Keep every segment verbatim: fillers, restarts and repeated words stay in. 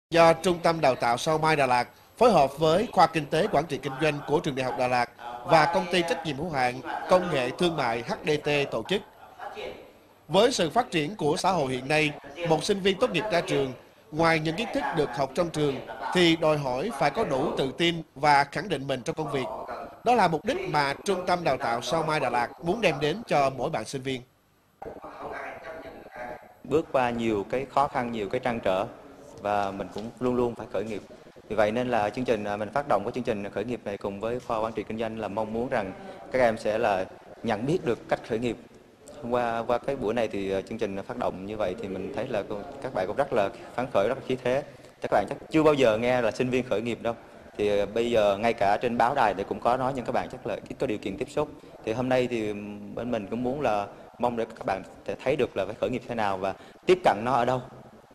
Do Trung tâm Đào tạo Sao Mai Đà Lạt phối hợp với Khoa Kinh tế Quản trị Kinh doanh của Trường Đại học Đà Lạt và Công ty trách nhiệm hữu hạn Công nghệ Thương mại hát đê tê tổ chức. Với sự phát triển của xã hội hiện nay, một sinh viên tốt nghiệp ra trường, ngoài những kiến thức được học trong trường, thì đòi hỏi phải có đủ tự tin và khẳng định mình trong công việc. Đó là mục đích mà Trung tâm Đào tạo Sao Mai Đà Lạt muốn đem đến cho mỗi bạn sinh viên. Bước qua nhiều cái khó khăn, nhiều cái trăn trở và mình cũng luôn luôn phải khởi nghiệp. Vì vậy nên là chương trình mình phát động cái chương trình khởi nghiệp này cùng với khoa quản trị kinh doanh là mong muốn rằng các em sẽ là nhận biết được cách khởi nghiệp. Qua qua cái buổi này thì chương trình phát động như vậy thì mình thấy là các bạn cũng rất là phấn khởi, rất là khí thế. Các bạn chắc chưa bao giờ nghe là sinh viên khởi nghiệp đâu. Thì bây giờ ngay cả trên báo đài thì cũng có nói, nhưng các bạn chắc là ít có điều kiện tiếp xúc. Thì hôm nay thì bên mình cũng muốn là mong để các bạn thể thấy được là phải khởi nghiệp thế nào và tiếp cận nó ở đâu.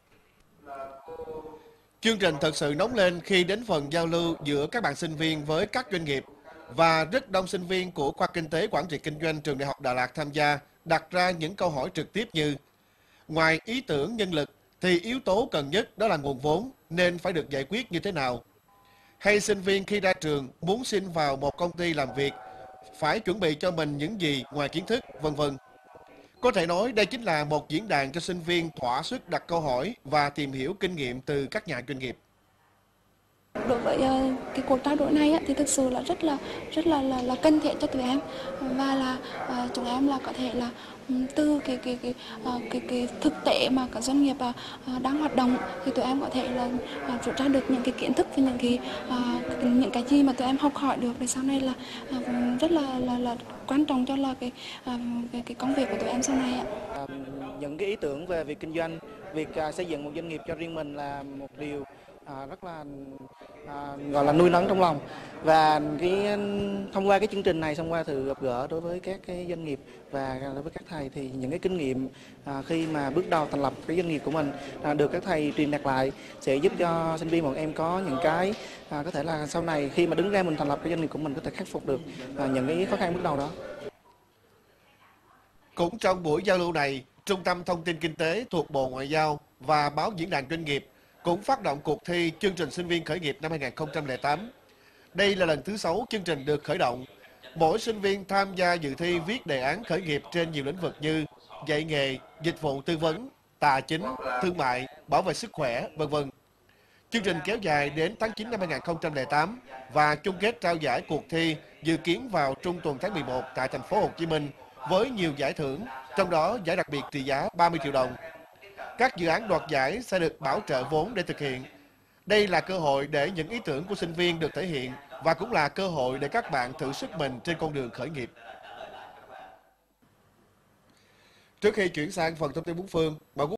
Chương trình thật sự nóng lên khi đến phần giao lưu giữa các bạn sinh viên với các doanh nghiệp, và rất đông sinh viên của Khoa Kinh tế Quản trị Kinh doanh Trường Đại học Đà Lạt tham gia đặt ra những câu hỏi trực tiếp như: ngoài ý tưởng nhân lực thì yếu tố cần nhất đó là nguồn vốn, nên phải được giải quyết như thế nào? Hay sinh viên khi ra trường muốn xin vào một công ty làm việc phải chuẩn bị cho mình những gì ngoài kiến thức, vân vân. Có thể nói đây chính là một diễn đàn cho sinh viên thỏa sức đặt câu hỏi và tìm hiểu kinh nghiệm từ các nhà doanh nghiệp. Đối với uh, cái cuộc trao đổi này á, thì thực sự là rất là rất là là, là cần thiết cho tụi em, và là uh, chúng em là có thể là um, từ cái cái cái, uh, cái cái thực tế mà các doanh nghiệp uh, đang hoạt động, thì tụi em có thể là uh, rút ra được những cái kiến thức và những cái uh, những cái gì mà tụi em học hỏi được để sau này là uh, rất là là là quan trọng cho là cái uh, cái, cái công việc của tụi em sau này ạ. Uh, những cái ý tưởng về việc kinh doanh, việc uh, xây dựng một doanh nghiệp cho riêng mình là một điều À, rất là à, gọi là nuôi nấng trong lòng, và cái thông qua cái chương trình này, thông qua sự gặp gỡ đối với các cái doanh nghiệp và đối với các thầy, thì những cái kinh nghiệm à, khi mà bước đầu thành lập cái doanh nghiệp của mình à, được các thầy truyền đạt lại sẽ giúp cho sinh viên bọn em có những cái à, có thể là sau này khi mà đứng ra mình thành lập cái doanh nghiệp của mình có thể khắc phục được à, những cái khó khăn bước đầu đó. Cũng trong buổi giao lưu này, Trung tâm Thông tin Kinh tế thuộc Bộ Ngoại giao và Báo Diễn đàn Doanh nghiệp cũng phát động cuộc thi chương trình sinh viên khởi nghiệp năm hai nghìn không trăm lẻ tám. Đây là lần thứ sáu chương trình được khởi động. Mỗi sinh viên tham gia dự thi viết đề án khởi nghiệp trên nhiều lĩnh vực như dạy nghề, dịch vụ tư vấn, tài chính, thương mại, bảo vệ sức khỏe, vân vân. Chương trình kéo dài đến tháng chín năm hai nghìn không trăm lẻ tám và chung kết trao giải cuộc thi dự kiến vào trung tuần tháng mười một tại thành phố Hồ Chí Minh với nhiều giải thưởng, trong đó giải đặc biệt trị giá ba mươi triệu đồng. Các dự án đoạt giải sẽ được bảo trợ vốn để thực hiện. Đây là cơ hội để những ý tưởng của sinh viên được thể hiện và cũng là cơ hội để các bạn thử sức mình trên con đường khởi nghiệp. Trước khi chuyển sang phần thông tin bốn phương, mời